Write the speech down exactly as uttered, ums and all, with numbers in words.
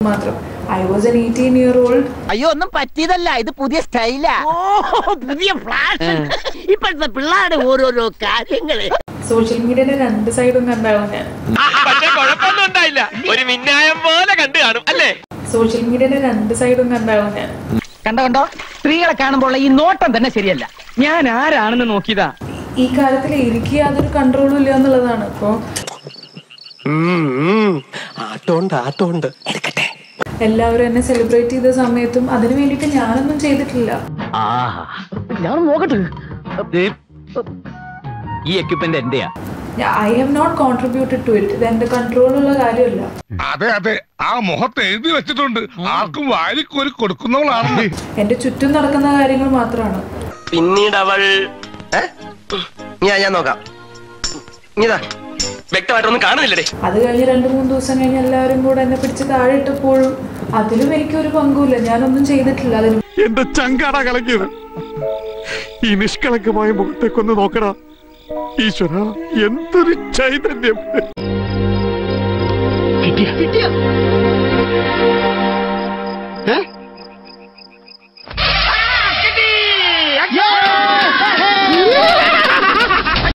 മാത്രം. I was an eighteen year old. അയ്യോ ഒന്നും പറ്റിയതല്ല, ഇത് പുതിയ സ്റ്റൈലാ. ഓ പുതിയ ഫ്ലാഷ്. ഇപ്പോഴത്തെ പിള്ളേരുടെ ഓരോരോ കാര്യങ്ങള്. സോഷ്യൽ മീഡിയയുടെ രണ്ട് സൈഡും കണ്ടാവും ഞാൻ. ഒരു മിന്നായം പോലെ കണ്ടു കാണും അല്ലേ? സോഷ്യൽ മീഡിയയുടെ രണ്ട് സൈഡും കണ്ടാവും ഞാൻ. കണ്ടോ കണ്ടോ, സ്ത്രീകളെ കാണുമ്പോൾ ഈ നോട്ടം തന്നെ ശരിയല്ല. ഞാൻ ആരാണെന്ന് നോക്കിയതാ. ഈ കാര്യത്തിൽ എനിക്ക് യാതൊരു കൺട്രോളും ഇല്ല എന്നുള്ളതാണ്. ഇപ്പൊ എല്ലാവരും എന്നെ സെലിബ്രേറ്റ് ചെയ്ത സമയത്തും അതിനു വേണ്ടിട്ട് ഞാനൊന്നും ചെയ്തിട്ടില്ല. ഞാൻ നോക്കട്ടെ, ഈ എക്യുപ്മെന്റ് എന്റെയാ. I have not contributed to it. ഇത് എന്റെ കൺട്രോളുള്ള കാര്യമല്ല. അതെ അതെ, ആ മുഖത്ത് എഴുതി വെച്ചിട്ടുണ്ട്, ആർക്കും വാരിക്കോരി കൊടുക്കുന്നവളാണ്. എന്റെ ചുറ്റും നടക്കുന്ന കാര്യങ്ങൾ മാത്രമാണ്. പിന്നീട് അവൾ ഞാൻ നോക്കാം, വ്യക്തമായിട്ടൊന്നും കാണുന്നില്ലേ. അത് കഴിഞ്ഞ് രണ്ടു മൂന്ന് ദിവസം കഴിഞ്ഞ് എല്ലാവരും കൂടെ എന്നെ പിടിച്ച് താഴെ ഇട്ടപ്പോഴും അതിലും എനിക്കൊരു പങ്കുമില്ല. ഞാനൊന്നും ചെയ്തിട്ടില്ല. അതിന് എന്റെ ചങ്കാടാ കളക്കിയത്. ഈ നിഷ്കളങ്കമായ മുഖത്തേക്കൊന്ന് നോക്കടാ ഈശ്വര, എന്തൊരു ചൈതന്യം. കിട്ടിയ കിട്ടിയ